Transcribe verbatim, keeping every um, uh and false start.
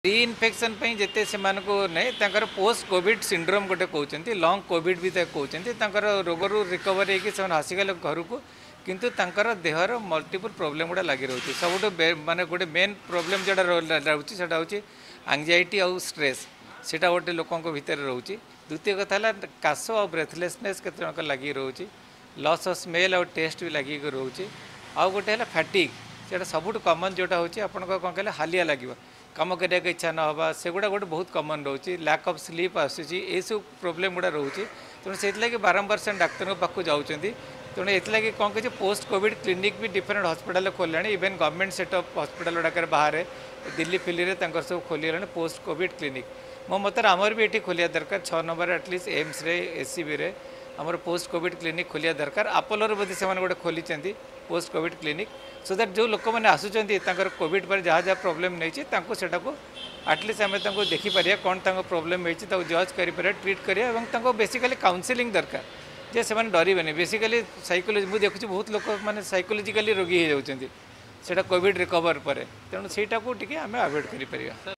री इनफेक्शन जिते से नहीं पोस्ट कोविड सिंड्रोम गोटे कहते लंग कोविड भी कहते रोग रू रिकवर होकर आसीगले घर को किंतु तांकर देहर मल्टीपल प्रोब्लेम गुड़ा लगी रोचे सब माने गोटे मेन प्रोब्लेम जोड़ा रोचे सेटा हूँ एंजाइटी आउ स्ट्रेस सेटा गोटे लोकों भितर रोचे। द्वितीय कथा है काश और ब्रेथलेसनेस के जन लगी रोचे लॉस ऑफ स्मेल और टेस्ट भी लगी रोचे आउ गोटे है फैटिक से सबुठ कमन जोटा हूँ आपन कौन कहले हालिया लगे कम करने की इच्छा ना से गुड़ा गोटे बहुत कमन रोचे लैक ऑफ स्लीप आसूँ ये सब प्रोब्लेम गुड़ा रोचे तेणु से बारंबार से डाक्तर पाक जाऊँच तेणु ये कौन कहे पोस्ट कोविड क्लिनिक भी डिफरेंट हॉस्पिटल खोलिया इवेन गवर्नमेंट सेटअप हॉस्पिटल गुड़ाक बाहर दिल्ली फिल्ली में सब खोलिए पोस्ट कोविड क्लिनिक मो मत आमर भी ये खोलिया दरकार छः नंबर एटलिस्ट एम्स रे एससीबी रे आमर पोस्ट कोविड क्लिनिक खोलिया दरकार आपोलोर बोधे से गोटे खोली post covid clinic so that जो लोक मैंने आसुँच कोविड पर जहाँ जहाँ प्रोब्लेम नहीं से आटलिस्ट आम देखिपर कौन प्रोब्लेम होती जज कर ट्रीट करा बेसिकली काउनसिलिंग दरकार जे से डरबे बेसिकली साइकोलोजी मुझे देखुँ बहुत लोक मैंने साइकोलोजिकली रोगी हो जाती कोविड रिकवर पर तेणु से आम आभोड कर।